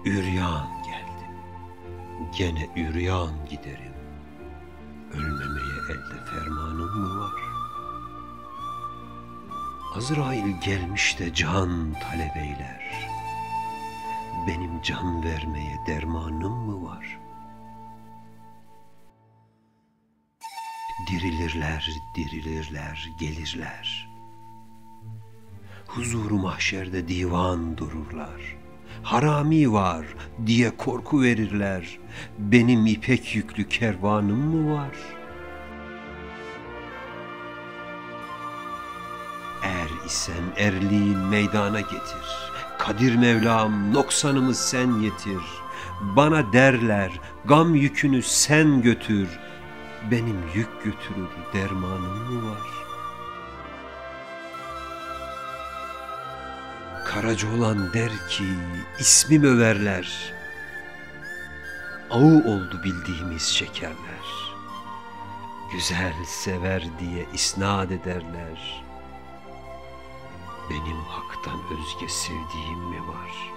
Üryan geldim, gene üryan giderim. Ölmemeye elde fermanım mı var? Azrail gelmiş de can talep eyler. Benim can vermeye dermanım mı var? Dirilirler, dirilirler, gelirler. Huzuru mahşerde divan dururlar. Harami var diye korku verirler. Benim ipek yüklü kervanım mı var? Er isen erliğin meydana getir. Kadir Mevlam noksanımı sen yetir. Bana derler gam yükünü sen götür. Benim yük götürür dermanım mı var? Karacaoğlan der ki ismimi överler. Ağı oldu bildiğimiz şekerler. Güzel sever diye isnat ederler. Benim haktan özge sevdiğim mi var?